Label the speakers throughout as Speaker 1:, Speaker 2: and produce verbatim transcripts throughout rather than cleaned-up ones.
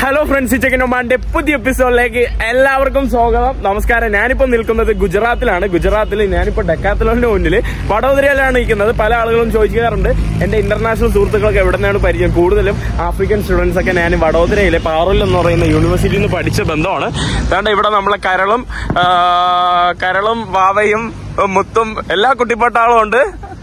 Speaker 1: Hello friends, chicken ഒമാന്റെ പുതിയ എപ്പിസോഡിലേക്ക് എല്ലാവർക്കും സ്വാഗതം. നമസ്കാരം. ഞാനിപ്പോ നിൽക്കുന്നത് ഗുജറാത്തിലാണ്. ഗുജറാത്തിൽ ഞാനിപ്പോ ഡെക്കാത്തലോണിന്റെ മുന്നിൽ വഡോദരയിലാണ് നിൽക്കുന്നത്. പല ആളുകളും ചോദിക്കാറുണ്ട് എന്റെ ഇന്റർനാഷണൽ സുഹൃത്തുക്കളൊക്കെ എവിടെ നിന്നാണ് പരിചയം. കൂടുതലും ആഫ്രിക്കൻ സ്റ്റുഡൻസ് ഒക്കെ ഞാൻ വഡോദരയിലെ പാറുൽ എന്ന് പറയുന്ന യൂണിവേഴ്സിറ്റിയിൽ നിന്ന് പഠിച്ച ബന്ധമാണ്. അതുകൊണ്ട് ഇവിടെ നമ്മളെ കരളും കരളും വാവയും മുത്തും എല്ലാ കുട്ടിപ്പട്ടാളും ഉണ്ട്.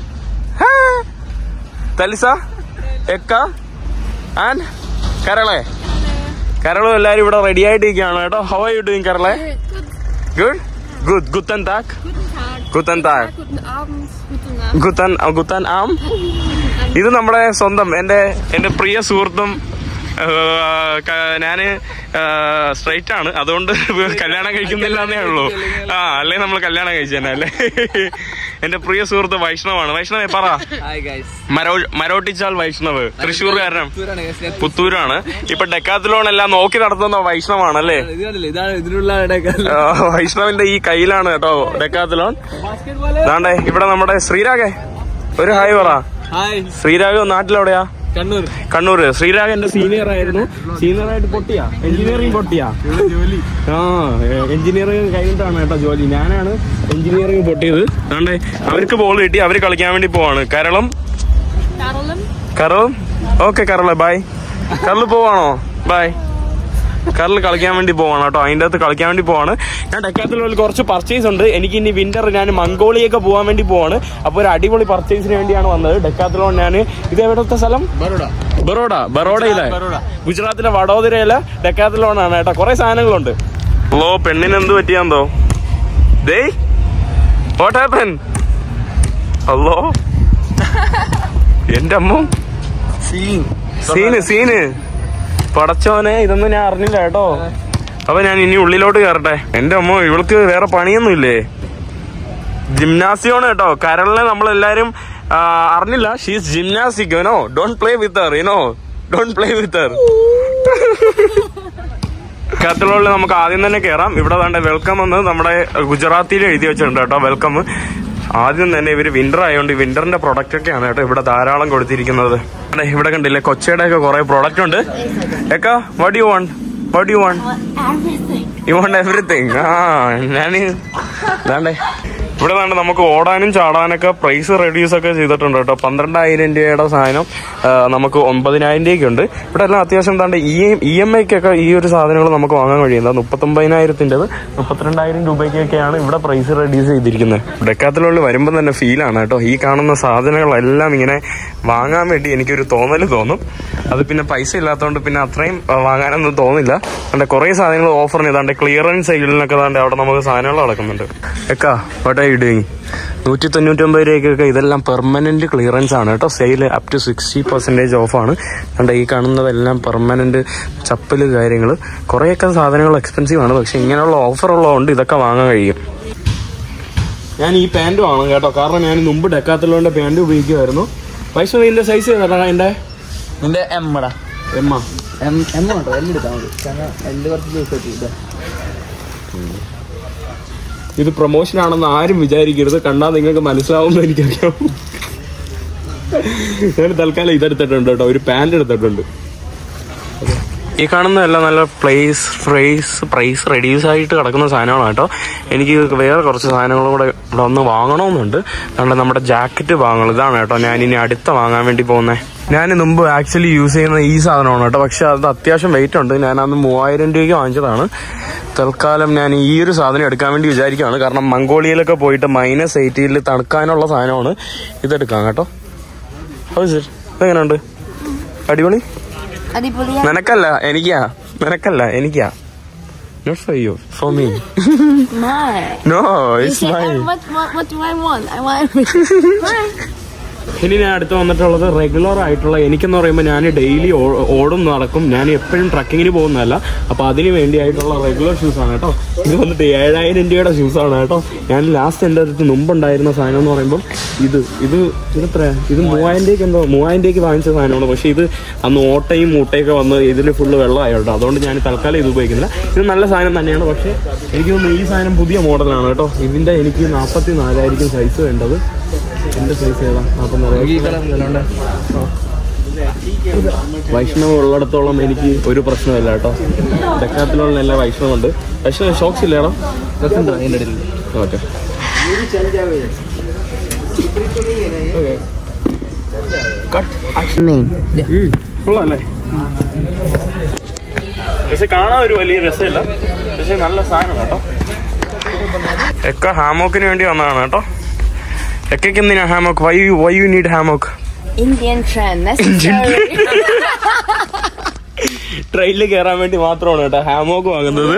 Speaker 1: തലിസ, എക്ക ആൻഡ് കരളെ കരളും എല്ലാരും ഇവിടെ റെഡി ആയിട്ടിരിക്കുകയാണ് കേട്ടോ. ഹൗ ആർ യു ഡൂയിങ് കരളെ? ഗുഡ് ഗുഡ് ഗുത്തൻ താക്ക് ഗുത്തൻ താക്ക് ഗുത്തൻ ഗുത്തൻ ആം. ഇത് നമ്മുടെ സ്വന്തം എന്റെ എന്റെ പ്രിയ സുഹൃത്തും. ഞാന് സ്ട്രൈറ്റ് ആണ്, അതുകൊണ്ട് കല്യാണം കഴിക്കുന്നില്ല എന്നേ ഉള്ളൂ. ആ അല്ലേ നമ്മൾ കല്യാണം കഴിച്ചതന്നെ അല്ലേ. എന്റെ പ്രിയ സുഹൃത്ത് വൈഷ്ണവാണ്. വൈഷ്ണവേ പറ. മരോട്ടിച്ചാൽ വൈഷ്ണവ് തൃശ്ശൂർകാരൻ, പുത്തൂരാണ്. ഇപ്പൊ ഡെക്കാത്തലോൺ എല്ലാം നോക്കി നടത്തുന്ന വൈഷ്ണവാണ് അല്ലേ. വൈഷ്ണവിന്റെ ഈ കയ്യിലാണ് കേട്ടോ ഡെക്കാത്തലോൺ. അതാണ്ടേ ഇവിടെ നമ്മുടെ ശ്രീരാഗേ ഒരു ഹായ് പറ. ശ്രീരാഗ് നാട്ടിലെവിടെയാ? കണ്ണൂർ. കണ്ണൂര്. ശ്രീരാഗ് എന്റെ സീനിയർ ആയിരുന്നു. സീനിയർ ആയിട്ട് പൊട്ടിയാ എഞ്ചിനീയറിംഗ് പൊട്ടിയാ. ആ എഞ്ചിനീയറിംഗ് കഴിഞ്ഞിട്ടാണ് കേട്ടോ ജോലി. ഞാനാണ് എഞ്ചിനീയറിംഗ് പൊട്ടിയത്. അതുകൊണ്ട് അവർക്ക് ബോൾ കിട്ടി, അവര് കളിക്കാൻ വേണ്ടി പോവാണ്. കരളും കരളും ഓക്കെ കരളെ ബൈ. കരള് പോവാണോ? ബൈ. കരള് കളിക്കാൻ വേണ്ടി പോവാണ് കേട്ടോ. അതിൻ്റെ അകത്ത് കളിക്കാൻ വേണ്ടി പോവാണ്. ഞാൻ ഡെക്കാത്തലോണിൽ കുറച്ച് പർച്ചേസ് ഉണ്ട്. എനിക്ക് ഇനി വിന്റർ ഞാൻ മംഗോളിയൊക്കെ പോകാൻ വേണ്ടി പോവാണ്. അപ്പോൾ ഒരു അടിപൊളി പർച്ചേസിന് വേണ്ടിയാണ് വന്നത് ഡെക്കാത്തലോൺ. ഞാൻ ഇത് എവിടുത്തെ സ്ഥലം? ബറോഡ. ബറോഡയിലെ ഗുജറാത്തിലെ വഡോദരയിലെ ഡെക്കാത്തലോൺ ആണ് കേട്ടോ. കുറെ സാധനങ്ങളുണ്ട്. ഹലോ, പെണ്ണിന് എന്ത് പറ്റിയാന്തോ? ദേ വാട്ട് ഹാപ്പൻ? ഹലോ എന്റെ അമ്മ സീന് സീന് പടച്ചോനെ, ഇതൊന്നും ഞാൻ അറിഞ്ഞില്ല കേട്ടോ. അപ്പൊ ഞാൻ ഇനി ഉള്ളിലോട്ട് കയറട്ടെ. എന്റെ അമ്മ, ഇവൾക്ക് വേറെ പണിയൊന്നുമില്ലേ? ജിംനാസിയാണ് കേട്ടോ. കരളിനെ നമ്മളെല്ലാരും അറിഞ്ഞില്ല. She's gymnastic. You know don't play with her. You know don't play with her. ഡെക്കാത്തലോണിൽ നമുക്ക് ആദ്യം തന്നെ കയറാം. ഇവിടെ വേണ്ട വെൽക്കം എന്ന് നമ്മുടെ ഗുജറാത്തിയിൽ എഴുതി വെച്ചിട്ടുണ്ട് കേട്ടോ. വെൽക്കം ആദ്യം തന്നെ ഇവര് വിന്റർ ആയതുകൊണ്ട് വിന്ററിന്റെ പ്രൊഡക്റ്റ് ഒക്കെയാണ് കേട്ടോ ഇവിടെ ധാരാളം കൊടുത്തിരിക്കുന്നത്. ഇവിടെ കണ്ടില്ലേ കൊച്ചയുടെ ഒക്കെ കുറെ പ്രൊഡക്റ്റ് ഉണ്ട്. എക്ക what you want? What you want? You want everything. ആ ഞാന് ഇതാണ്ടേ ഇവിടെ വേണ്ട നമുക്ക് ഓടാനും ചാടാനൊക്കെ പ്രൈസ് റെഡ്യൂസ് ഒക്കെ ചെയ്തിട്ടുണ്ട് കേട്ടോ. പന്ത്രണ്ടായിരം രൂപയുടെ സാധനം നമുക്ക് ഒമ്പതിനായിരം രൂപയ്ക്ക് ഉണ്ട്. ഇവിടെ എല്ലാം അത്യാവശ്യം എന്താണ്ട് ഇ ഇ എം ഐക്കൊക്കെ ഈ ഒരു സാധനങ്ങൾ നമുക്ക് വാങ്ങാൻ കഴിയുന്നത്. മുപ്പത്തൊമ്പതിനായിരത്തിൻ്റെത് മുപ്പത്തിരണ്ടായിരം രൂപയ്ക്കൊക്കെയാണ് ഇവിടെ പ്രൈസ് റെഡ്യൂസ് ചെയ്തിരിക്കുന്നത്. ഡെക്കാത്തലോണിൽ വരുമ്പോൾ തന്നെ ഫീലാണ് കേട്ടോ. ഈ കാണുന്ന സാധനങ്ങളെല്ലാം ഇങ്ങനെ വാങ്ങാൻ വേണ്ടി എനിക്കൊരു തോന്നൽ തോന്നും. അത് പിന്നെ പൈസ ഇല്ലാത്തതുകൊണ്ട് പിന്നെ അത്രയും വാങ്ങാനൊന്നും തോന്നില്ല. അതുകൊണ്ട് കുറേ സാധനങ്ങൾ ഓഫറിന് ഇതാണ്ട് ക്ലിയറൻസ് സെയിലിനൊക്കെ താണ്ട് അവിടെ നമുക്ക് സാധനങ്ങൾ നടക്കുന്നുണ്ട്. എക്കാ വാട്ട് ആർ യു ഡൂയിങ്? നൂറ്റി തൊണ്ണൂറ്റൊമ്പത് രൂപയ്ക്കൊക്കെ ഇതെല്ലാം പെർമനന്റ് ക്ലിയറൻസ് ആണ് കേട്ടോ. Sale up to sixty percentage ഓഫാണ്. അതുകൊണ്ട് ഈ കാണുന്നതെല്ലാം പെർമനന്റ് ചപ്പല് കാര്യങ്ങൾ. കുറേയൊക്കെ സാധനങ്ങൾ എക്സ്പെൻസീവ് ആണ്, പക്ഷെ ഇങ്ങനെയുള്ള ഓഫർ ഉള്ളതുകൊണ്ട് ഇതൊക്കെ വാങ്ങാൻ കഴിയും. ഞാൻ ഈ പാൻറ് വാങ്ങും കേട്ടോ, കാരണം ഞാൻ മുമ്പ് ഡെക്കാത്തലോണിന്റെ പാൻറ് ഉപയോഗിക്കുമായിരുന്നു. പൈസ ഇതിന്റെ സൈസ് ഏതാ? എന്റെ
Speaker 2: നിന്റെ എമ്മടാ
Speaker 1: എമ്മ
Speaker 2: എം എമ്മ കേട്ടോ. എല്ലാം എടുത്താൽ മതി. കാരണം എല്ലാം കുറച്ച് ദിവസമായിട്ട്
Speaker 1: ഇത് പ്രൊമോഷൻ ആണെന്ന് ആരും വിചാരിക്കരുത്. കണ്ടാൽ നിങ്ങൾക്ക് മനസ്സിലാവുമെന്ന് എനിക്കറിയാം. ഞാൻ തൽക്കാലം ഇതെടുത്തിട്ടുണ്ട് കേട്ടോ, ഒരു പാൻറ് എടുത്തിട്ടുണ്ട്. ഈ കാണുന്നതല്ല നല്ല പ്ലേസ് പ്രൈസ് പ്രൈസ് റെഡ്യൂസ് ആയിട്ട് കിടക്കുന്ന സാധനങ്ങളാണ് കേട്ടോ. എനിക്ക് വേറെ കുറച്ച് സാധനങ്ങളും കൂടെ ഇവിടെ ഒന്ന് വാങ്ങണമെന്നുണ്ട്. അതുകൊണ്ട് നമ്മുടെ ജാക്കറ്റ് വാങ്ങണം. ഇതാണ് കേട്ടോ ഞാൻ ഇനി അടുത്ത വാങ്ങാൻ വേണ്ടി പോകുന്നത്. ഞാൻ മുമ്പ് ആക്ച്വലി യൂസ് ചെയ്യുന്ന ഈ സാധനമാണ് കേട്ടോ, പക്ഷെ അത് അത്യാവശ്യം വെയിറ്റ് ഉണ്ട്. ഞാൻ അന്ന് മൂവായിരം രൂപയ്ക്ക് വാങ്ങിച്ചതാണ്. തൽക്കാലം ഞാൻ ഈ ഒരു സാധനം എടുക്കാൻ വേണ്ടി വിചാരിക്കുകയാണ്. കാരണം മംഗോളിയയിലൊക്കെ പോയിട്ട് മൈനസ് എയ്റ്റിയിൽ തണുക്കാനുള്ള സാധനമാണ്. ഇതെടുക്കാം കേട്ടോ. എങ്ങനെയുണ്ട്? അടിപൊളി. നിനക്കല്ല എനിക്കാ, നിനക്കല്ല എനിക്കാ. Not for you, for me.
Speaker 3: Mine.
Speaker 1: No, it's mine.
Speaker 3: What, what, what do I want? I want mine.
Speaker 1: ഇനി ഞാൻ അടുത്ത് വന്നിട്ടുള്ളത് റെഗുലർ ആയിട്ടുള്ള, എനിക്കെന്ന് പറയുമ്പോൾ ഞാൻ ഡെയിലി ഓടും നടക്കും. ഞാൻ എപ്പോഴും ട്രക്കിങ്ങിന് പോകുന്നതല്ല. അപ്പോൾ അതിന് വേണ്ടിയായിട്ടുള്ള റെഗുലർ ഷൂസാണ് കേട്ടോ. ഇത് വന്നിട്ട് ഏഴായിരം രൂപയുടെ ഷൂസാണ് കേട്ടോ. ഞാൻ ലാസ്റ്റ് എൻ്റെ അടുത്ത് മുമ്പുണ്ടായിരുന്ന സാധനം എന്ന് പറയുമ്പോൾ ഇത് ഇത് ഇതെത്ര ഇത് മൂവായിരം രൂപയ്ക്ക് എന്തോ മൂവായിരം രൂപയ്ക്ക് വാങ്ങിച്ച സാധനമാണ്. പക്ഷേ ഇത് അന്ന് ഓട്ടയും മൂട്ടയൊക്കെ വന്ന് ഇതിൽ ഫുള്ള് വെള്ളമായിട്ടോ. അതുകൊണ്ട് ഞാൻ തൽക്കാലം ഇത് ഉപയോഗിക്കുന്നില്ല. ഇത് നല്ല സാധനം തന്നെയാണ്, പക്ഷേ എനിക്ക് തോന്നുന്നു ഈ സാധനം പുതിയ മോഡലാണ് കേട്ടോ. ഇതിൻ്റെ എനിക്ക് നാൽപ്പത്തി നാലായിരിക്കും സൈസ് വേണ്ടത്. എന്റെ സൈസ് ഏതാ? നാൽപ്പത്തി നാല്. വൈഷ്ണവ് ഉള്ളിടത്തോളം എനിക്ക് ഒരു പ്രശ്നമില്ല കേട്ടോ. ഡെക്കാത്തലോണിൽ എല്ലാ വൈഷ്ണവുണ്ട്. വൈഷ്ണവ് ഷോക്സ് ഇല്ലേടാ? ഓക്കെ കൊള്ളാല്ലേ? പക്ഷെ കാണാൻ ഒരു വലിയ രസമില്ല, പക്ഷെ നല്ല സാധനം കേട്ടോ. എക്ക ഹാമോക്കിന് വേണ്ടി വന്നതാണ് കേട്ടോ. എക്കയ്ക്ക് എന്തിനാ hammock? Why why you need hammock?
Speaker 3: Indian trend. Necessary.
Speaker 1: ട്രെയിനിൽ കയറാൻ വേണ്ടി മാത്രമാണ് കേട്ടോ ഹാമോക്ക് വാങ്ങുന്നത്.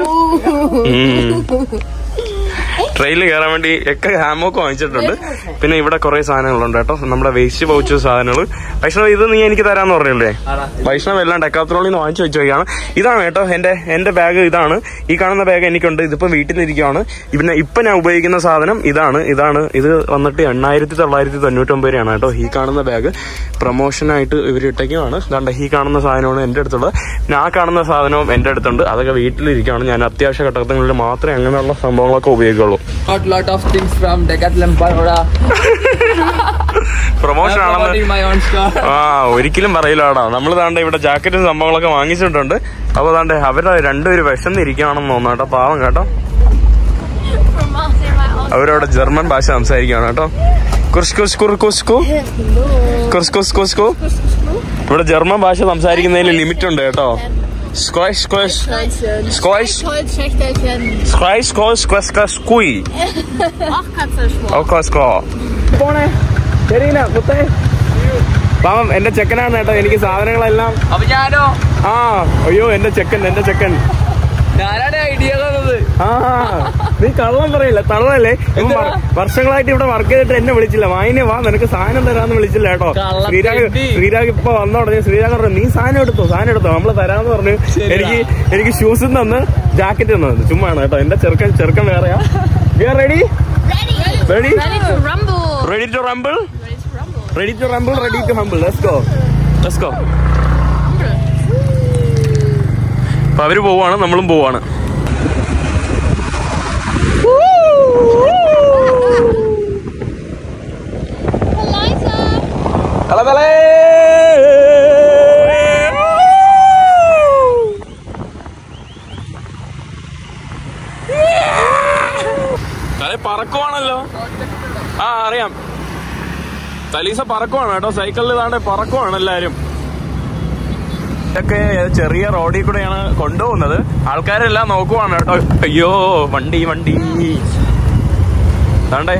Speaker 1: ട്രെയിനിൽ കയറാൻ വേണ്ടി ഒക്കെ ഹാമോക്ക് വാങ്ങിച്ചിട്ടുണ്ട്. പിന്നെ ഇവിടെ കുറെ സാധനങ്ങളുണ്ട് കേട്ടോ, നമ്മുടെ വേസ്റ്റ് പൗച്ച് സാധനങ്ങൾ. വൈഷ്ണവ് ഇത് നീ എനിക്ക് തരാന്ന് പറഞ്ഞല്ലേ? വൈഷ്ണവ് എല്ലാം ഡെക്കാത്തലോണിൽ നിന്ന് വാങ്ങിച്ചു വെച്ചോക്കാണ്. ഇതാണ് കേട്ടോ എന്റെ എന്റെ ബാഗ്. ഇതാണ് ഈ കാണുന്ന ബാഗ് എനിക്കുണ്ട്. ഇതിപ്പോ വീട്ടിൽ നിന്നിരിക്കുകയാണ്. പിന്നെ ഇപ്പൊ ഞാൻ ഉപയോഗിക്കുന്ന സാധനം ഇതാണ്. ഇതാണ് ഇത് വന്നിട്ട് എണ്ണായിരത്തി തൊള്ളായിരത്തി തൊണ്ണൂറ്റൊമ്പത് രൂപയാണ് കേട്ടോ ഈ കാണുന്ന ബാഗ്. പ്രൊമോഷനായിട്ട് ഇവരിട്ടേക്കുമാണ്. ഇതാണ്ട് ഈ കാണുന്ന സാധനമാണ് എന്റെ അടുത്തുള്ളത്. പിന്നെ ആ കാണുന്ന സാധനവും എന്റെ അടുത്തുണ്ട്. അതൊക്കെ വീട്ടിലിരിക്കുകയാണ്. ഞാൻ അത്യാവശ്യ ഘട്ടങ്ങളിൽ മാത്രമേ അങ്ങനെയുള്ള സംഭവങ്ങളൊക്കെ ഉപയോഗിക്കുള്ളൂ.
Speaker 2: Got lot of things from Decathlon Baroda.
Speaker 1: Promotion ആണെന്ന്
Speaker 2: my own store.
Speaker 1: ആ ഒരിക്കലും പറയില്ലാടാ. നമ്മൾ താണ്ടെ ഇവിടെ ജാക്കറ്റും സംഭവങ്ങളൊക്കെ വാങ്ങിച്ചിട്ടുണ്ട്. അപ്പൊ താണ്ടെ അവരെ രണ്ടുപേര് വിശന്നിരിക്കുകയാണെന്ന് തോന്നുന്നു കേട്ടോ. പാവം കേട്ടോ. അവരവിടെ ജർമ്മൻ ഭാഷ സംസാരിക്കുകയാണ് കേട്ടോ. ഇവിടെ ജർമ്മൻ ഭാഷ സംസാരിക്കുന്നതിൽ ലിമിറ്റ് ഉണ്ട് കേട്ടോ. Squash, squash, squash, squash, squash, squash, squash, squee.
Speaker 3: Ach, Katzenschwur.
Speaker 1: Oh, squash, squash. പോണേ ശരിയില്ല പുത്തേ. പാവം എന്റെ ചെക്കനാണ് കേട്ടോ. എനിക്ക് സാധനങ്ങളെല്ലാം
Speaker 2: അപ്പൊ ഞാനോ?
Speaker 1: ആ അയ്യോ എന്റെ ചെക്കൻ എന്റെ ചെക്കൻ
Speaker 2: ഞാനാണ് ഐഡിയ തന്നത്.
Speaker 1: ആ നീ കള്ളം പറയില്ല, തള്ളല്ലേ? വർഷങ്ങളായിട്ട് ഇവിടെ വർക്ക് ചെയ്തിട്ട് എന്നെ വിളിച്ചില്ല. വായിനെ വാ നിനക്ക് സാധനം തരാന്ന് വിളിച്ചില്ല കേട്ടോ. ശ്രീരാഗ് ശ്രീരാഗ് ഇപ്പൊ വന്ന ഉടനെ ശ്രീരാഗ് പറഞ്ഞു നീ സാധനം എടുത്തോ സാധനം എടുത്തോ നമ്മള് തരാന്ന് പറഞ്ഞു. എനിക്ക് എനിക്ക് ഷൂസും തന്ന് ജാക്കറ്റ് തന്നു. ചുമ്മാണ് കേട്ടോ. എന്റെ ചെറുക്കൻ ചെറുക്കൻ വേറെയാ. Ready ready
Speaker 3: Ready to rumble.
Speaker 1: Ready to rumble
Speaker 3: Ready to rumble.
Speaker 1: Ready to rumble ready to humble. Let's go let's go. അപ്പൊ അവര് പോവാണ്, നമ്മളും പോവാണ്. തലേ പറക്കുവാണല്ലോ. ആ അറിയാം, തലീസ പറക്കുവാണ് കേട്ടോ. സൈക്കിളിൽ ഇതാണ്ട് പറക്കുവാണ് എല്ലാരും. ഇതൊക്കെ ചെറിയ റോഡിൽ കൂടെയാണ് കൊണ്ടുപോകുന്നത്. ആൾക്കാരെല്ലാം നോക്കുവാണ് കേട്ടോ. അയ്യോ വണ്ടി വണ്ടി താണ്ടേ.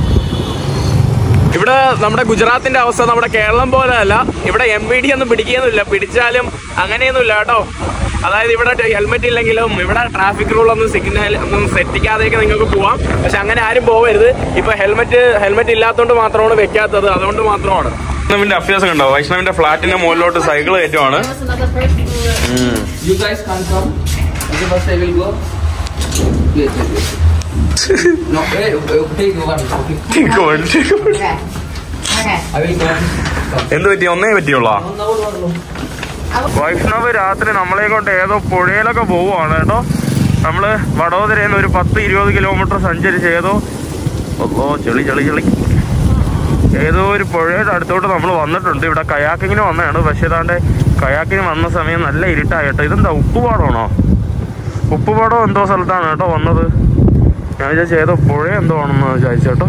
Speaker 1: ഇവിടെ നമ്മുടെ ഗുജറാത്തിന്റെ അവസ്ഥ നമ്മുടെ കേരളം പോലെ അല്ല. ഇവിടെ എം വി ഡി ഒന്നും പിടിക്കുന്നില്ല. പിടിച്ചാലും അങ്ങനെയൊന്നുമില്ല കേട്ടോ. അതായത് ഇവിടെ ഹെൽമെറ്റ് ഇല്ലെങ്കിലും ഇവിടെ ട്രാഫിക് റൂൾ ഒന്നും സിഗ്നൽ ഒന്നും സെറ്റിക്കാതെയൊക്കെ നിങ്ങൾക്ക് പോവാം. പക്ഷെ അങ്ങനെ ആരും പോവരുത്. ഇപ്പൊ ഹെൽമെറ്റ് ഹെൽമെറ്റ് ഇല്ലാത്തതുകൊണ്ട് മാത്രമാണ് വെക്കാത്തത്. അതുകൊണ്ട് മാത്രമാണ്. വൈഷ്ണവിന്റെ അഭ്യാസം കണ്ടോ? വൈഷ്ണവിന്റെ ഫ്ലാറ്റിന്റെ മുകളിലോട്ട് സൈക്കിൾ കയറ്റുവാണ്.
Speaker 2: You guys can't come. Okay, first I will go. Wait, wait, wait. No, wait, take one. Okay. I will go.
Speaker 1: എന്ത് പറ്റി? ഒന്നേ പറ്റിയുള്ളൂ. വൈഷ്ണവ് രാത്രി നമ്മളെ കൊണ്ട് ഏതോ പുഴയിലൊക്കെ പോവുകയാണ് കേട്ടോ. നമ്മള് വഡോദരയിൽ നിന്ന് ഒരു പത്ത് ഇരുപത് കിലോമീറ്റർ സഞ്ചരിച്ച് ഏതോ ഓ ചെളി ചെളി ചെളി ഏതോ ഒരു പുഴയുടെ അടുത്തോട്ട് നമ്മൾ വന്നിട്ടുണ്ട്. ഇവിടെ കയാക്കിങ്ങിന് വന്നതാണ്. പക്ഷെ ഏതാണ്ട് കയാക്കിന് വന്ന സമയം നല്ല ഇരുട്ടായിട്ടോ. ഇതെന്താ ഉപ്പുപാടമാണോ? ഉപ്പുപാടോ എന്തോ സ്ഥലത്താണ് കേട്ടോ വന്നത്. ഞാൻ വിചാരിച്ചു ഏതോ പുഴ എന്തോ ആണെന്ന് വിചാരിച്ചേട്ടോ.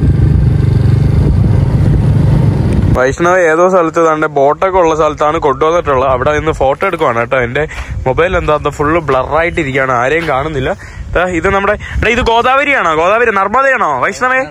Speaker 1: വൈഷ്ണവ് ഏതോ സ്ഥലത്ത് തന്നെ ബോട്ടൊക്കെ ഉള്ള സ്ഥലത്താണ് കൊണ്ടുവന്നിട്ടുള്ളത്. അവിടെ നിന്ന് ഫോട്ടോ എടുക്കുവാണ് കേട്ടോ. എന്റെ മൊബൈൽ എന്താ ഫുള്ള് ബ്ലറായിട്ടിരിക്കുകയാണ്, ആരെയും കാണുന്നില്ല. ഇത് നമ്മുടെ ഇത് ഗോദാവരിയാണോ? ഗോദാവരി നർമ്മദയാണോ വൈഷ്ണവേ?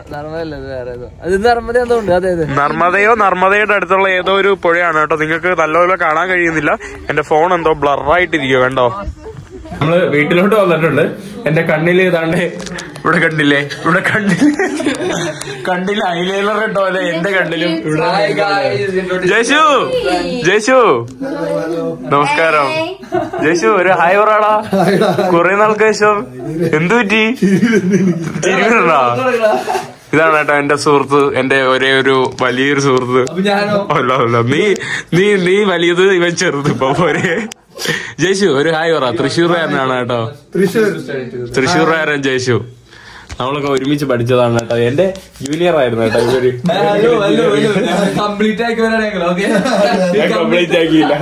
Speaker 1: നർമ്മദയോ നർമ്മദയുടെ അടുത്തുള്ള ഏതോ ഒരു പുഴയാണ് കേട്ടോ. നിങ്ങൾക്ക് നല്ലപോലെ കാണാൻ കഴിയുന്നില്ല. എന്റെ ഫോൺ എന്തോ ബ്ലറായിട്ടിരിക്കുക കണ്ടോ. നമ്മള് വീട്ടിലോട്ട് വന്നിട്ടുണ്ട്. എന്റെ കണ്ണില് ഏതാണ്ട് ഇവിടെ കണ്ടില്ലേ, ഇവിടെ കണ്ടില്ലേ കണ്ടില്ല ഐലൈനർ ഇട്ടോ അല്ലെ എന്റെ കണ്ണിലും. ഇവിടെ ജയ്ഷു ജയ്ഷു നമസ്കാരം. ജയ്ഷു ഒരു ഹായ് പറയാടാ. കുറെ നാൾക്ക് ശേഷം. എന്തു പറ്റി? ചിരിക്കണ്ടാ? ഇതാണ് കേട്ടോ എന്റെ സുഹൃത്ത്, എന്റെ ഒരേ ഒരു വലിയൊരു സുഹൃത്ത്. അല്ല അല്ല നീ നീ നീ വലിയത്, ഇവൻ ചെറുത്. ഇപ്പൊ പോരെ. ജയ്ഷു ഒരു ഹായ് പറ. തൃശ്ശൂർകാരനാണ് കേട്ടോ. തൃശ്ശൂർകാരൻ ജയ്ഷു. നമ്മളൊക്കെ ഒരുമിച്ച് പഠിച്ചതാണ് കേട്ടോ. എന്റെ ജൂനിയർ ആയിരുന്നു കേട്ടോ ഇവര്.
Speaker 2: കംപ്ലീറ്റ് ആക്കി
Speaker 1: കംപ്ലീറ്റ് ആക്കിയില്ല.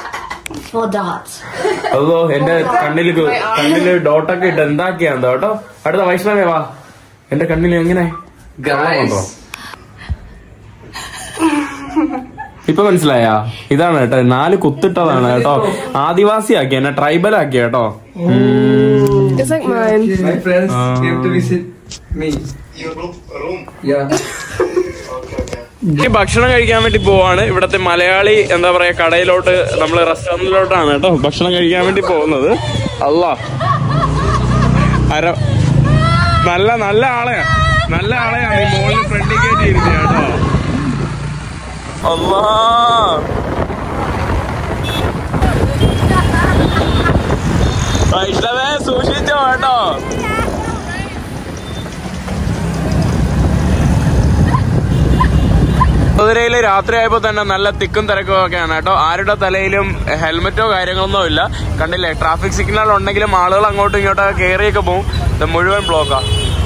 Speaker 1: അതോ എന്റെ കണ്ണില് കണ്ണില് ഡോട്ടൊക്കെ ഇട്ട് എന്താക്കിയാന്തോ കേട്ടോ. അടുത്ത വൈഷ്ണവേ വാ. എന്റെ കണ്ണില് എങ്ങനെ ഇപ്പൊ മനസ്സിലായ? ഇതാണ് കേട്ടോ, നാല് കുത്തിട്ടതാണ് കേട്ടോ. ആദിവാസി ആക്കി എന്നെ, ട്രൈബൽ ആക്കി കേട്ടോ. ഭക്ഷണം കഴിക്കാൻ വേണ്ടി പോവാണ്. ഇവിടത്തെ മലയാളി എന്താ പറയാ കടയിലോട്ട്, നമ്മള് റെസ്റ്റോറന്റിലോട്ടാണ് കേട്ടോ ഭക്ഷണം കഴിക്കാൻ വേണ്ടി പോകുന്നത്. അല്ലാ അര നല്ല നല്ല ആളെയാ, നല്ല ആളെയാണ് ഈ മോളിൽ ഫ്രണ്ടിൽ കയറ്റി ഇരുന്നത് കേട്ടോ. അല്ലാ വൈഷ്ണവേ സൂക്ഷിച്ചോ കേട്ടോ. മധുരയില് രാത്രിയായപ്പോ തന്നെ നല്ല തിക്കും തിരക്കും ഒക്കെയാണ് കേട്ടോ. ആരുടെ തലയിലും ഹെൽമെറ്റോ കാര്യങ്ങളൊന്നും ഇല്ല. കണ്ടില്ലേ, ട്രാഫിക് സിഗ്നൽ ഉണ്ടെങ്കിലും ആളുകൾ അങ്ങോട്ടും ഇങ്ങോട്ടൊക്കെ കയറിയൊക്കെ പോകും. ഇത് മുഴുവൻ ബ്ലോക്കാ.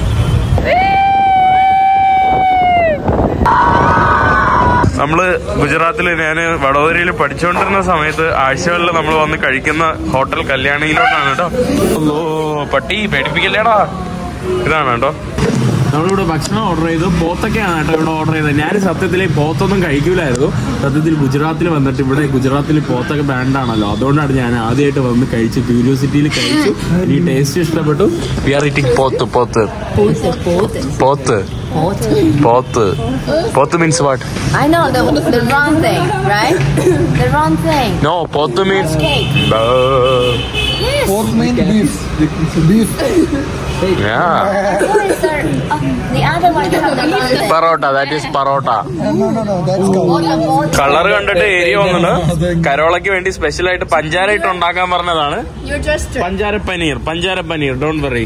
Speaker 1: നമ്മള് ഗുജറാത്തില് ഞാന് വഡോദരയിൽ പഠിച്ചുകൊണ്ടിരുന്ന സമയത്ത് ആഴ്ചകളിൽ നമ്മൾ വന്ന് കഴിക്കുന്ന ഹോട്ടൽ കല്യാണിയിലോട്ടാണ് കേട്ടോ. ഓ പട്ടി പേടിപ്പിക്കല്ലേടാ. ഇതാണ് കേട്ടോ നമ്മളിവിടെ ഭക്ഷണം ഓർഡർ ചെയ്തു. പോത്തൊക്കെയാണ് കേട്ടോ ഇവിടെ ഓർഡർ ചെയ്തത്. ഞാൻ സത്യത്തിൽ പോത്തൊന്നും കഴിക്കൂലായിരുന്നു. സത്യത്തിൽ ഗുജറാത്തിൽ വന്നിട്ട് ഇവിടെ ഗുജറാത്തിൽ പോത്തൊക്കെ ബാൻഡാണല്ലോ, അതുകൊണ്ടാണ് ഞാൻ ആദ്യമായിട്ട് വന്ന് കഴിച്ചു. ക്യൂരിയോസിറ്റിയിൽ കഴിച്ചു. എനിക്ക് ടേസ്റ്റ് ഇഷ്ടപ്പെട്ടു. വി ആർ ഈറ്റിംഗ് പോത്ത്. പോത്ത് പോത്ത് പോത്ത് പോത്ത് means what?
Speaker 3: I know the the wrong thing, right? The wrong thing.
Speaker 1: No, potu means
Speaker 3: Yes.
Speaker 4: Pork means beef. Beef.
Speaker 1: yeah.
Speaker 3: What is the, uh, the other one have the wrong thing.
Speaker 1: Parota, that is parota.
Speaker 4: No, no, no, that's cow.
Speaker 1: Colour കണ്ടിട്ട് area വന്നിട്ട് കരോളയ്ക്ക് വേണ്ടി special ആയിട്ട് പഞ്ചാര ഇട്ട് ഉണ്ടാക്കാൻ പറഞ്ഞതാണ്.
Speaker 3: You're just
Speaker 1: പഞ്ചാര പനീർ, പഞ്ചാര പനീർ, ഡോണ്ട് വറി.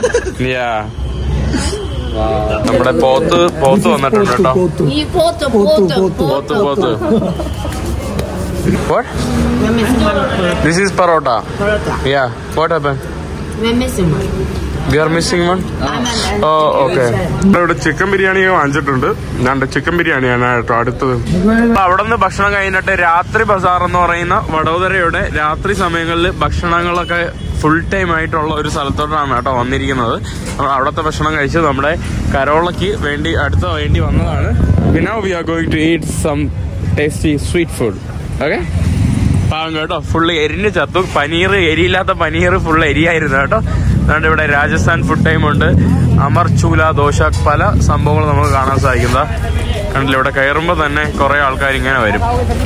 Speaker 1: നമ്മുടെ പോത്ത് പോത്ത് വന്നിട്ടുണ്ട് കേട്ടോ.
Speaker 3: you photo photo
Speaker 1: പോത്ത് പോത്ത്. What?
Speaker 3: We're missing one parota.
Speaker 1: This is parota.
Speaker 3: Parota.
Speaker 1: Yeah. What happened?
Speaker 3: We're missing one.
Speaker 1: We are missing one. Oh, okay. ഇവിടെ ചിക്കൻ ബിരിയാണി വാങ്ങിച്ചിട്ടുണ്ട്. ഞാൻ ചിക്കൻ ബിരിയാണിയാണ് കേട്ടോ അടുത്തത്. അവിടെ നിന്ന് ഭക്ഷണം കഴിഞ്ഞിട്ട് രാത്രി ബസാർ എന്ന് പറയുന്ന വഡോദരയുടെ രാത്രി സമയങ്ങളിൽ ഭക്ഷണങ്ങളൊക്കെ ഫുൾ ടൈം ആയിട്ടുള്ള ഒരു സ്ഥലത്തോട്ടാണ് കേട്ടോ വന്നിരിക്കുന്നത്. നമ്മൾ അവിടുത്തെ ഭക്ഷണം കഴിച്ച് നമ്മുടെ കരോളയ്ക്ക് വേണ്ടി അടുത്ത വേണ്ടി വന്നതാണ്. Now we are going to eat some tasty sweet food. Okay? പാവം കേട്ടോ, ഫുള്ള് എരിഞ്ഞ് ചത്തു. പനീർ, എരിയില്ലാത്ത പനീർ ഫുള്ള് എരിയായിരുന്നു കേട്ടോ. അതുകൊണ്ട് ഇവിടെ രാജസ്ഥാൻ ഫുഡ് ടൈം ഉണ്ട്, അമർ ചൂല ദോശ, പല സംഭവങ്ങൾ നമുക്ക് കാണാൻ സാധിക്കുന്ന. കണ്ടില്ല, ഇവിടെ കയറുമ്പോ തന്നെ കുറെ ആൾക്കാർ ഇങ്ങനെ വരും.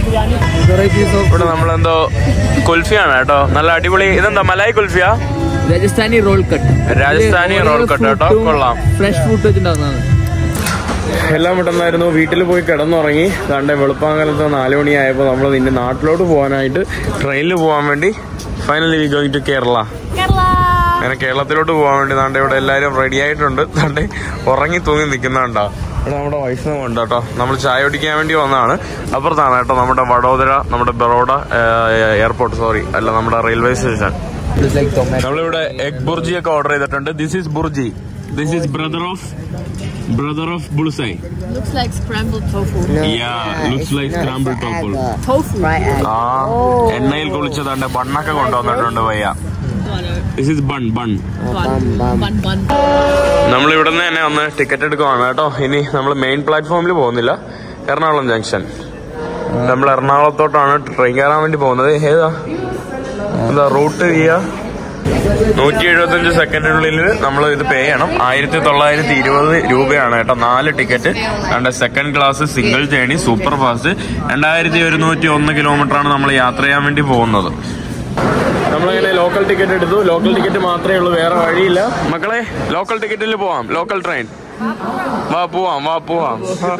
Speaker 1: ഇവിടെ നമ്മളെന്തോ കുൽഫിയാണ് കേട്ടോ, നല്ല അടിപൊളി. ഇതെന്താ മലായി കുൽഫിയാ?
Speaker 2: Rajasthani roll cut.
Speaker 1: Rajasthani roll cut കേട്ടോ, കൊള്ളാം.
Speaker 2: ഫ്രഷ് ഫ്രൂട്ട് വെച്ചിട്ടുണ്ടാവുന്നതാണ്.
Speaker 1: എല്ലാം വിട്ടുണ്ടായിരുന്നു. വീട്ടിൽ പോയി കിടന്നുറങ്ങി. ദാണ്ടെ വെളുപ്പാങ്കാലത്ത് നാല് മണിയായപ്പോൾ നമ്മൾ നിന്റെ നാട്ടിലോട്ട് പോകാനായിട്ട് ട്രെയിനിൽ പോകാൻ വേണ്ടി finally we going to Kerala. അങ്ങനെ കേരളത്തിലോട്ട് പോകാൻ വേണ്ടി ദാണ്ടെ ഇവിടെ എല്ലാവരും റെഡി ആയിട്ടുണ്ട്. ദാണ്ടെ ഉറങ്ങി തൂങ്ങി നിൽക്കുന്നുണ്ടോ. ഇവിടെ നമ്മുടെ വൈഷ്ണവ് ഉണ്ട് കേട്ടോ. നമ്മൾ ചായ കുടിക്കാൻ വേണ്ടി വന്നതാണ്. അപ്പുറത്താണ് കേട്ടോ നമ്മുടെ വഡോദര, നമ്മുടെ ബറോഡ എയർപോർട്ട്, സോറി അല്ല, നമ്മുടെ റെയിൽവേ സ്റ്റേഷൻ. നമ്മളിവിടെ എഗ് ബുർജി ഒക്കെ ഓർഡർ ചെയ്തിട്ടുണ്ട്. This is bhurji. This is brother of brother of bullseye.
Speaker 3: Looks like scrambled tofu.
Speaker 1: Yeah, looks like scrambled tofu.
Speaker 3: Tofu. Right.
Speaker 1: ആ എണ്ണയിൽ കുളിച്ചതാണ്ട് ബണ്ണൊക്കെ കൊണ്ടുവന്നിട്ടുണ്ട് വയ്യ. This is bun bun.
Speaker 3: Bun bun.
Speaker 1: നമ്മൾ ഇവിടെ നിന്ന് തന്നെ ഒന്ന് ടിക്കറ്റ് എടുക്കുവാണ് കേട്ടോ. ഇനി നമ്മൾ മെയിൻ പ്ലാറ്റ്ഫോമിൽ പോകുന്നില്ല, എറണാകുളം ജംഗ്ഷൻ. നമ്മൾ എറണാകുളത്തോട്ടാണ് ട്രെയിൻ കയറാൻ വേണ്ടി പോകുന്നത്. ഏതാ എന്താ റൂട്ട് ചെയ്യാ? നൂറ്റി എഴുപത്തഞ്ച് സെക്കൻഡിനുള്ളിൽ നമ്മൾ ഇത് പേ ചെയ്യണം. ആയിരത്തി തൊള്ളായിരത്തി ഇരുപത് രൂപയാണ് കേട്ടോ നാല് ടിക്കറ്റ്. രണ്ട് second class, single journey, super fast. രണ്ടായിരത്തി ഒരുന്നൂറ്റി ഒന്ന് കിലോമീറ്റർ ആണ് നമ്മൾ യാത്ര ചെയ്യാൻ വേണ്ടി പോകുന്നത്. നമ്മളിങ്ങനെ ലോക്കൽ ടിക്കറ്റ് എടുത്തു. ലോക്കൽ ടിക്കറ്റ് മാത്രമേ ഉള്ളൂ, വേറെ വഴിയില്ല. മക്കളെ, ലോക്കൽ ടിക്കറ്റിൽ പോവാം. ലോക്കൽ ട്രെയിൻ, വാ പോവാം, വാ പോവാം.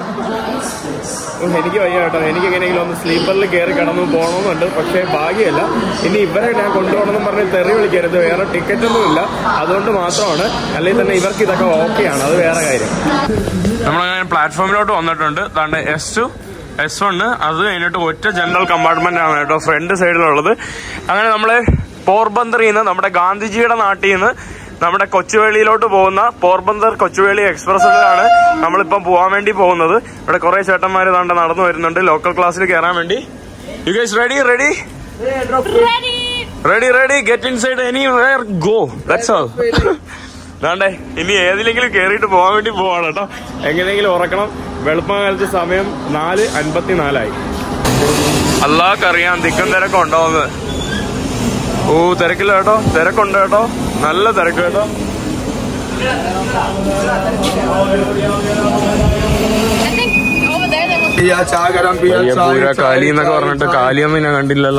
Speaker 1: എനിക്ക് വയ്യ കേട്ടോ, എനിക്ക് എങ്ങനെയെങ്കിലും ഒന്ന് സ്ലീപ്പറിൽ കയറി കിടന്നു പോകണമെന്നുണ്ട്. പക്ഷേ ഭാഗ്യമല്ല. ഇനി ഇവരെ ഞാൻ കൊണ്ടുപോകണമെന്ന് പറഞ്ഞ് തെറി വിളിക്കരുത്. വേറെ ടിക്കറ്റൊന്നും ഇല്ല, അതുകൊണ്ട് മാത്രമാണ്. അല്ലെങ്കിൽ തന്നെ ഇവർക്ക് ഇതൊക്കെ ഓക്കെയാണ്, അത് വേറെ കാര്യം. നമ്മളങ്ങനെ പ്ലാറ്റ്ഫോമിലോട്ട് വന്നിട്ടുണ്ട്. താണ്ട് എസ് ടു എസ് വണ്, അത് കഴിഞ്ഞിട്ട് ഒറ്റ ജനറൽ കമ്പാർട്ട്മെന്റ് ആണ് കേട്ടോ ഫ്രണ്ട് സൈഡിലുള്ളത്. അങ്ങനെ നമ്മള് പോർബന്തറിൽ നിന്ന്, നമ്മുടെ ഗാന്ധിജിയുടെ നാട്ടിൽ നിന്ന് നമ്മുടെ കൊച്ചുവേളിയിലോട്ട് പോകുന്ന പോർബന്ദർ കൊച്ചുവേളി എക്സ്പ്രസ്സിലാണ് നമ്മളിപ്പം പോകാൻ വേണ്ടി പോകുന്നത്. ഇവിടെ കുറെ ചേട്ടന്മാര് താണ്ട് നടന്നു വരുന്നുണ്ട് ലോക്കൽ ക്ലാസ്സിൽ കയറാൻ വേണ്ടി. You guys ready ready ready ready get inside anywhere go that's all. ദാണ്ടേ ഇനി ഏതിലെങ്കിലും കേറിയിട്ട് പോകാൻ വേണ്ടി പോവാണ് കേട്ടോ. എങ്ങനെയെങ്കിലും ഉറക്കണം. വെളുപ്പം കാലത്ത് സമയം നാല് അൻപത്തിനാലായി. അല്ലാഹ്ക്കറിയാം തിക്കും തിരക്കും ഉണ്ടാവുന്നത്. ഓ തിരക്കില്ല കേട്ടോ, തിരക്കുണ്ട് കേട്ടോ, നല്ല തിരക്ക് കേട്ടോ. കാലി എന്നൊക്കെ പറഞ്ഞിട്ട് കാലിയമ്മ ഞാൻ കണ്ടില്ലല്ലോ.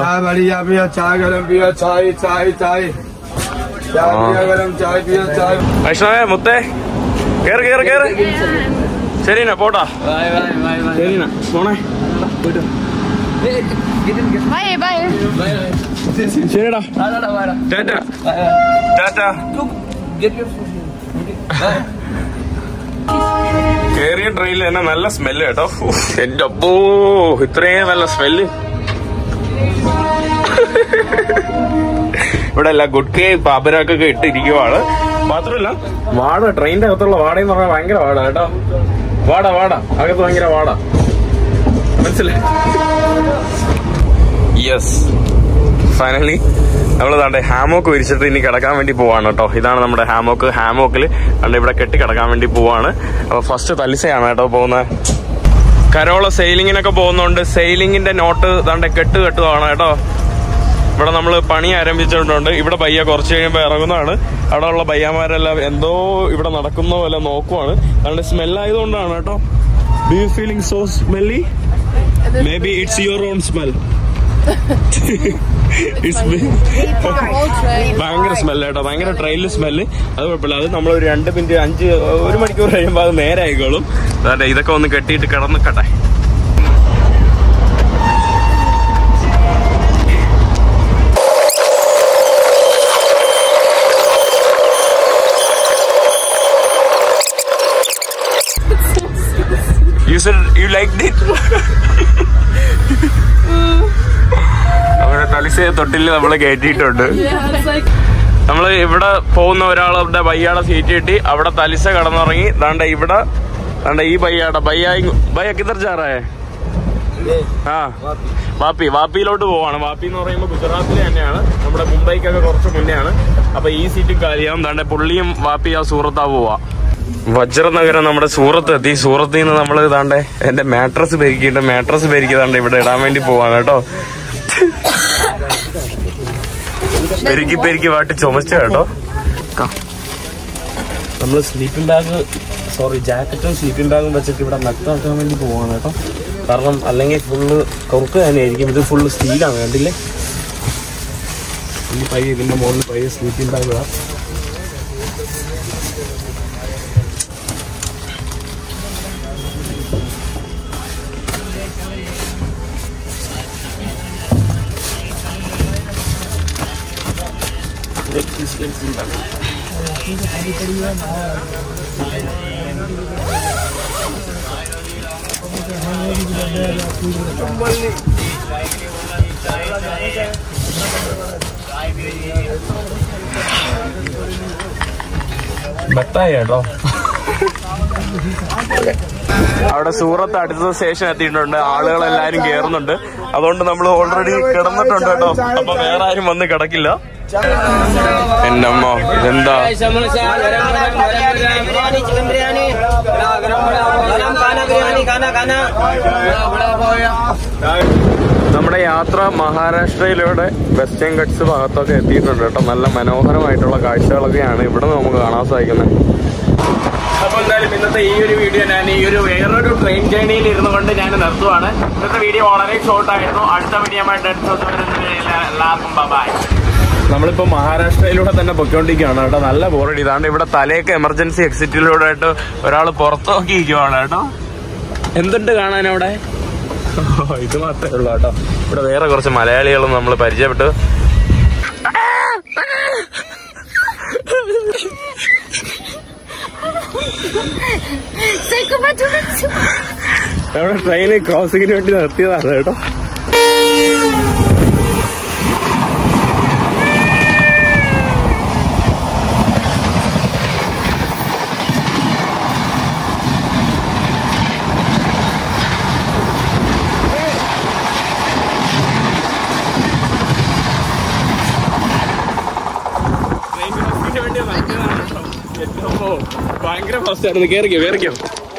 Speaker 1: വൈഷ്ണവേ മുത്തേ കേറ് കേറ് കേറ്. ശരിനാ പോട്ടാ. ശരിനാ പോണേ. ശരിടാ ടാറ്റ ടാറ്റ. കേറിയ ട്രെയിനിൽ തന്നെ നല്ല സ്മെല്ല് കേട്ടോ. എന്റെ അപ്പോ ഇത്രയും നല്ല സ്മെല്ല്. ഇവിടെ എല്ലാം ഗുഡ്കെ പാപ്പരാക്കൊക്കെ ഇട്ടിരിക്കുവാണ്. മാത്രമല്ല വാട, ട്രെയിനിന്റെ അകത്തുള്ള വാടയെന്ന് പറഞ്ഞാൽ ഭയങ്കര വാട കേട്ടോ. വാട വാട അകത്ത് ഭയങ്കര വാട, മനസ്സിലായി? യെസ് ഫൈനലി നമ്മൾ താണ്ടെ ഹാമോക്ക് വിരിച്ചിട്ട് ഇനി കിടക്കാൻ വേണ്ടി പോവാണ് കേട്ടോ. ഇതാണ് നമ്മുടെ ഹാമോക്ക്. ഹാമോക്കിൽ കണ്ട് ഇവിടെ കെട്ടി കിടക്കാൻ വേണ്ടി പോവാണ്. അപ്പൊ ഫസ്റ്റ് തലിസയാണ് കേട്ടോ പോകുന്നത്. കരോള സെയിലിങ്ങിനൊക്കെ പോകുന്നുണ്ട്. സെയിലിങ്ങിന്റെ നോട്ട് താണ്ടെ കെട്ട് കെട്ടുവാണ് കേട്ടോ. ഇവിടെ നമ്മൾ പണി ആരംഭിച്ചിട്ടുണ്ട്. ഇവിടെ പയ്യ കുറച്ച് കഴിയുമ്പോൾ ഇറങ്ങുന്നതാണ്. അവിടെ ഉള്ള പയ്യന്മാരെല്ലാം എന്തോ ഇവിടെ നടക്കുന്ന പോലെ നോക്കുവാണ്. അതുകൊണ്ട് സ്മെല്ലായതുകൊണ്ടാണ് കേട്ടോ. Do you feeling so smelly? Maybe it's your own smell. ഭയങ്കര സ്മെല്ല് കേട്ടോ, ഭയങ്കര ട്രെയിനിൽ സ്മെല്ല്. അത് കുഴപ്പമില്ല. അത് നമ്മളൊരു രണ്ട് മിനിറ്റ് അഞ്ച് ഒരു മണിക്കൂർ കഴിയുമ്പോൾ അത് നേരെ ആയിക്കോളും. അതെ ഇതൊക്കെ ഒന്ന് കെട്ടിയിട്ട് കിടന്നിക്കട്ടെ. You said you liked it? അവിടെ തലിസയെ തൊട്ടില് നമ്മള് കയറ്റിയിട്ടുണ്ട്. നമ്മള് ഇവിടെ പോകുന്ന ഒരാളുടെ ബയ്യാടെ സീറ്റ് കിട്ടി. അവിടെ തലിസ കടന്നിറങ്ങി. ദാണ്ട ഇവിടെ ദാണ്ട ഈ ബയ്യാടെ ബയ്യായി ബയ്യ കിതർ ചാറായേ ആ വാപ്പി വാപ്പിയിലോട്ട് പോവാണ്. വാപ്പി എന്ന് പറയുമ്പോൾ ഗുജറാത്തിലെ തന്നെയാണ്. നമ്മുടെ മുംബൈക്കൊക്കെ കുറച്ച് മുന്നെയാണ്. അപ്പൊ ഈ സീറ്റും കാലിയാവും. ദാണ്ടെ പുള്ളിയും വാപ്പി ആ സൂറത്താ പോവാ. വജ്രനഗരം നമ്മുടെ സൂറത്ത് എത്തി. സൂറത്തിൽ നിന്ന് നമ്മൾ ഇതാണ്ടെ എന്റെ മാട്രസ് പെരുക്കിയിട്ട് മാട്രസ് പെരുക്കിയതാണ്ട് ഇവിടെ ഇടാൻ വേണ്ടി പോവാണ് കേട്ടോ. പെരുക്കി പെരുക്കി വാട്ടി ചുമച്ച കേട്ടോ. നമ്മള് സ്ലീപ്പിംഗ് ബാഗ് സോറി ജാക്കറ്റും സ്ലീപ്പിംഗ് ബാഗും വെച്ചിട്ട് ഇവിടെ നട്ടാക്കാൻ വേണ്ടി പോവാണ് കേട്ടോ. കാരണം അല്ലെങ്കിൽ ഫുള്ള് കുറുക്ക് തന്നെയായിരിക്കും. ഇത് ഫുള്ള് സ്റ്റീലാണ് കണ്ടില്ലേ. ഇനി പയ്യെ ഇതിന്റെ മുകളിൽ പയ്യെ സ്ലീപ്പിംഗ് ബാഗ് ഇടാം. ബത്തായി കേട്ടോ. അവിടെ സൂറത്ത് അടുത്ത സ്റ്റേഷൻ എത്തിയിട്ടുണ്ട്. ആളുകളെല്ലാരും കേറുന്നുണ്ട്. അതുകൊണ്ട് നമ്മൾ ഓൾറെഡി കിടന്നിട്ടുണ്ട് കേട്ടോ. അപ്പൊ വേറെ ആരും വന്ന് കിടക്കില്ല. എന്റെ അമ്മ ഇതെന്താ നമ്മുടെ യാത്ര മഹാരാഷ്ട്രയിലൂടെ വെസ്റ്റേൺ ഗട്ട്സ് ഭാഗത്തൊക്കെ എത്തിയിട്ടുണ്ട് കേട്ടോ. നല്ല മനോഹരമായിട്ടുള്ള കാഴ്ചകളൊക്കെയാണ് ഇവിടെ നമുക്ക് കാണാൻ സാധിക്കുന്നത്. അപ്പൊ എന്തായാലും ഇന്നത്തെ ഈ ഒരു വീഡിയോ ഞാൻ ഈ ഒരു വേറൊരു ട്രെയിൻ ജേർണിയിൽ ഇരുന്നു കൊണ്ട് ഞാൻ നിർത്തുവാണ്. ഇന്നത്തെ വീഡിയോ വളരെ ഷോർട്ട് ആയിരുന്നു. അടുത്ത വീഡിയോ ആയിട്ട് എല്ലാവർക്കും ബൈ. നമ്മളിപ്പോ മഹാരാഷ്ട്രയിലൂടെ തന്നെ പൊയ്ക്കൊണ്ടിരിക്കുകയാണ് കേട്ടോ. നല്ല ബോറടി. ഇതാണ്ട് ഇവിടെ തലയൊക്കെ എമർജൻസി എക്സിറ്റിലൂടെ ആയിട്ട് ഒരാൾ പുറത്ത് നോക്കിയിരിക്കുവാണ് കേട്ടോ. എന്തുണ്ട് കാണാൻ അവിടെ? ഇത് മാത്രമേ ഉള്ളൂ കേട്ടോ. ഇവിടെ വേറെ കുറച്ച് മലയാളികളും നമ്മൾ പരിചയപ്പെട്ടു. നമ്മുടെ ട്രെയിന് ക്രോസിങ്ങിന് വേണ്ടി നിർത്തിയതാണ് കേട്ടോ. ഭയങ്കര ഫസ്റ്റ് ആയിരുന്നു. കേറിക്കോ കേറിക്കോ.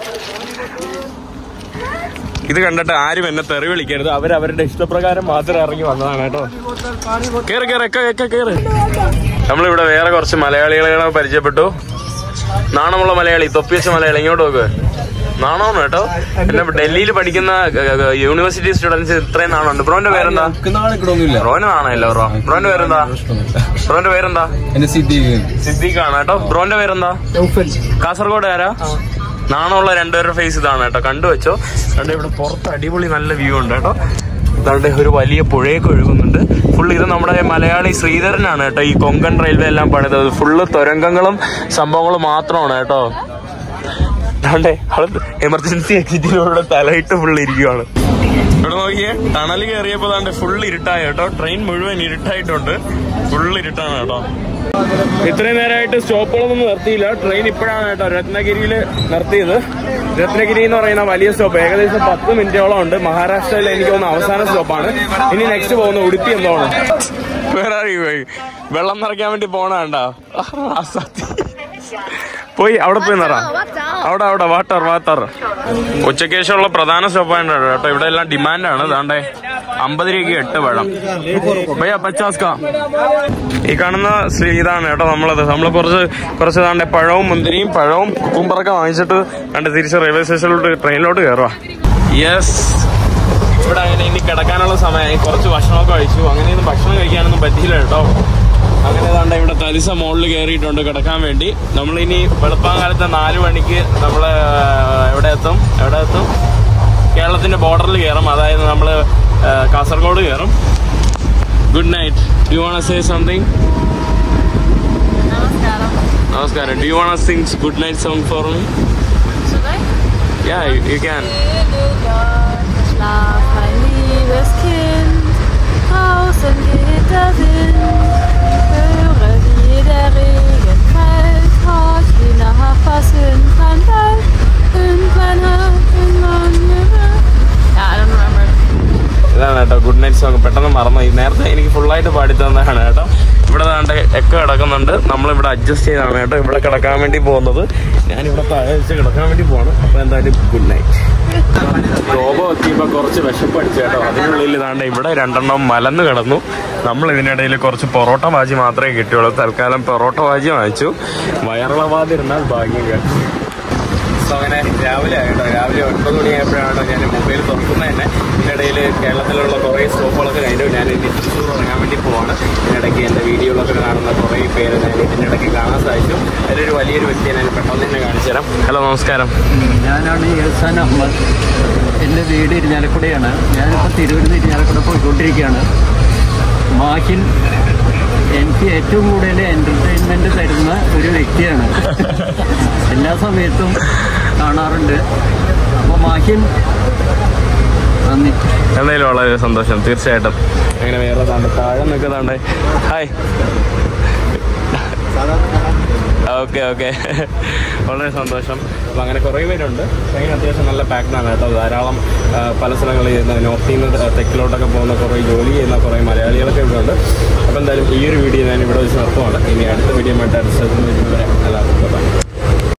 Speaker 1: ഇത് കണ്ടിട്ട് ആരും എന്നെ തെറി വിളിക്കരുത്. അവരവരുടെ ഇഷ്ടപ്രകാരം മാത്രം ഇറങ്ങി വന്നതാണ് കേട്ടോ. കേറി കേറി ഒക്കെ ഒക്കെ കേറി. നമ്മളിവിടെ വേറെ കുറച്ച് മലയാളികളെ പരിചയപ്പെട്ടു. നാണമുള്ള മലയാളി, തൊപ്പി വെച്ച മലയാളി. ഇങ്ങോട്ട് നോക്ക്. നാണമാണ് കേട്ടോ. പിന്നെ ഡൽഹിയിൽ പഠിക്കുന്ന യൂണിവേഴ്സിറ്റി സ്റ്റുഡൻസ് ഇത്രയും നാണുണ്ട്. ബ്രോന്റെ പേരെന്താ? ബ്രോന് നാണല്ല ബ്രോ. ബ്രോന്റെ പേരെന്താ? ബ്രോന്റെ പേരെന്താ? സിദ്ദീഖാണ് കേട്ടോ. ബ്രോന്റെ പേരെന്താ? കാസർഗോഡ് ആരാ? നാണമുള്ള രണ്ടുപേരുടെ ഫേസ് ഇതാണ് കേട്ടോ. കണ്ടുവെച്ചോ. കണ്ടോ ഇവിടെ പുറത്ത് അടിപൊളി നല്ല വ്യൂ ഉണ്ട് കേട്ടോ. ഇതാണ്ട് ഒരു വലിയ പുഴയൊക്കെ ഒഴുകുന്നുണ്ട്. ഫുള്ള് ഇത് നമ്മുടെ മലയാളി ശ്രീധരനാണ് കേട്ടോ ഈ കൊങ്കൺ റെയിൽവേ എല്ലാം പണിതത്. ഫുള്ള് തുരങ്കങ്ങളും സംഭവങ്ങളും മാത്രമാണ് കേട്ടോ. അതാണ്ടേ എമർജൻസി എക്സിറ്റിലൂടെ തലയിട്ട് ഫുള്ള് ഇരിക്കുവാണ്. ഇവിടെ നോക്കിയേ, ടണൽ കയറിയപ്പോ താണ്ടെ ഫുള്ള് ഇരുട്ടായി കേട്ടോ. ട്രെയിൻ മുഴുവൻ ഇരുട്ടായിട്ടുണ്ട്. ഫുള്ള് ഇരുട്ടാണ് കേട്ടോ. ഇത്രയും നേരമായിട്ട് സ്റ്റോപ്പുകളൊന്നും നിർത്തിയില്ല. ട്രെയിൻ ഇപ്പോഴാണ് കേട്ടോ രത്നഗിരിയിൽ നിർത്തിയത്. രത്നഗിരി എന്ന് പറയുന്ന വലിയ സ്റ്റോപ്പ് ഏകദേശം പത്ത് മിനിറ്റോളം ഉണ്ട്. മഹാരാഷ്ട്രയിൽ എനിക്ക് തോന്നുന്ന അവസാന സ്റ്റോപ്പാണ്. ഇനി നെക്സ്റ്റ് പോകുന്ന ഉടുപ്പി എന്തോണം. വേറെ വെള്ളം നിറയ്ക്കാൻ വേണ്ടി പോണ കണ്ടോ. പോയി അവിടെ പോയി നിറ. അവിടെ അവിടെ വാട്ടർ വാട്ടർ. ഉച്ചയ്ക്ക് ശേഷമുള്ള പ്രധാന സ്റ്റോപ്പാണ് കേട്ടോ. ഇവിടെ എല്ലാം ഡിമാൻഡാണ്. അതാണ്ടേ അമ്പത് രൂപയ്ക്ക് എട്ട് പഴം. ഭയ്യ പച്ചാസ് കാ. ഈ കാണുന്ന ഇതാണ് കേട്ടോ നമ്മളത്. നമ്മൾ കുറച്ച് കുറച്ച് താണ്ടെ പഴവും മുന്തിരിയും പഴവും കുക്കുംബറൊക്കെ വാങ്ങിച്ചിട്ട് കണ്ട് തിരിച്ച് റെയിൽവേ സ്റ്റേഷനിലോട്ട് ട്രെയിനിലോട്ട് കയറുക. യെസ്, ഇവിടെ അങ്ങനെ ഇനി കിടക്കാനുള്ള സമയമായി. കുറച്ച് ഭക്ഷണമൊക്കെ കഴിച്ചു. അങ്ങനെയൊന്നും ഭക്ഷണം കഴിക്കാനൊന്നും പറ്റിയില്ല കേട്ടോ. അങ്ങനെ താണ്ട ഇവിടെ തരിസ മുകളിൽ കയറിയിട്ടുണ്ട് കിടക്കാൻ വേണ്ടി. നമ്മളിനി വെളുപ്പാങ്കാലത്തെ നാല് മണിക്ക് നമ്മൾ എവിടെ എത്തും എവിടെ എത്തും കേരളത്തിന്റെ ബോർഡറിൽ കയറും. അതായത് നമ്മൾ കാസർഗോഡ് കയറും. Good night. Do you want to say something? നമസ്കാരം. Do you want to sing good night song for me? Yeah, you, you can.
Speaker 5: Schlaf, mein liebes Kind, draußen geht der Wind, höre wie der Regen fällt, horch wie Nachbars Hündlein bellt, Hündlein hat den Mann gewöhnt. Yeah, I don't remember.
Speaker 1: ഇതാണ് കേട്ടോ good night song. പെട്ടെന്ന് മറന്നു. നേരത്തെ എനിക്ക് ഫുള്ളായിട്ട് പാടി തന്നതാണ് കേട്ടോ. ഇവിടെ താണ്ട് എക്ക കിടക്കുന്നുണ്ട്. നമ്മളിവിടെ അഡ്ജസ്റ്റ് ചെയ്താണ് കേട്ടോ ഇവിടെ കിടക്കാൻ വേണ്ടി പോകുന്നത്. ഞാനിവിടെ താഴ്ച കിടക്കാൻ വേണ്ടി പോവാണ്. അപ്പൊ എന്തായാലും ഗുഡ് നൈറ്റ്. ഗോപ എത്തിയപ്പോ കുറച്ച് വിശപ്പടിച്ചു കേട്ടോ. അതിനുള്ളിൽ ഇതാണ്ട് ഇവിടെ രണ്ടെണ്ണം മലന്ന് കിടന്നു. നമ്മൾ ഇതിനിടയിൽ കുറച്ച് പൊറോട്ട ഭാജി മാത്രമേ കിട്ടിയുള്ളൂ. തൽക്കാലം പൊറോട്ട ഭാജി വാങ്ങിച്ചു. വയറിളവാതിരുന്നാൽ ഭാഗ്യം കേട്ടോ. സോ അങ്ങനെ രാവിലെ ആയിട്ടോ. രാവിലെ ഒൻപത് മണിയായപ്പോഴാണ് ഞാൻ മൊബൈൽ തുറക്കുന്നത് തന്നെ. ഇതിനിടയിൽ കേരളത്തിലുള്ള കുറേ സ്റ്റോപ്പുകളൊക്കെ കഴിഞ്ഞു. ഞാൻ ഇനി തൃശ്ശൂർ ഇറങ്ങാൻ വേണ്ടി പോവാണ്. ഇതിനിടയ്ക്ക് എൻ്റെ വീഡിയോകളൊക്കെ കാണുന്ന കുറേ പേര് ഞാൻ ഇതിനിടയ്ക്ക് കാണാൻ സാധിച്ചു. അതിലൊരു വലിയൊരു വ്യക്തിയെ ഞാൻ പെട്ടെന്ന് തന്നെ കാണിച്ചു തരാം. ഹലോ, നമസ്കാരം.
Speaker 6: ഞാനാണ് എഹ്സാൻ അഹമ്മദ്. എൻ്റെ വീട് ഇരിഞ്ഞാലക്കുടയാണ്. ഞാനിപ്പോൾ തിരുവനന്തപുരം ഇരിഞ്ഞാലക്കുട പോയിക്കൊണ്ടിരിക്കുകയാണ്. മാഹിൻ എനിക്ക് ഏറ്റവും കൂടുതൽ എൻ്റർടൈൻമെൻറ്റ് തരുന്ന ഒരു വ്യക്തിയാണ്. എല്ലാ സമയത്തും കാണാറുണ്ട്. അപ്പോൾ മാഹിൻ നന്ദി.
Speaker 1: എന്തായാലും വളരെ സന്തോഷം. തീർച്ചയായിട്ടും. അങ്ങനെ വേറെ താണ്ട് താഴെ നിൽക്കുന്നുണ്ട്. ഹായ്. ഓക്കെ ഓക്കെ വളരെ സന്തോഷം. അപ്പോൾ അങ്ങനെ കുറേ പേരുണ്ട്. ട്രെയിൻ അത്യാവശ്യം നല്ല പാക്ഡാണ് കേട്ടോ. ധാരാളം പല സ്ഥലങ്ങളിൽ നോർത്തിൽ നിന്ന് തെക്കിലോട്ടൊക്കെ പോകുന്ന കുറേ ജോലി ചെയ്യുന്ന കുറേ മലയാളികളൊക്കെ ഇവിടെ ഉണ്ട്. അപ്പോൾ എന്തായാലും ഈ ഒരു വീഡിയോ ഞാൻ ഇവിടെ വെച്ച് നിർത്തുവാണ്. ഇനി അടുത്ത വീഡിയോ ആയിട്ട് അടുത്ത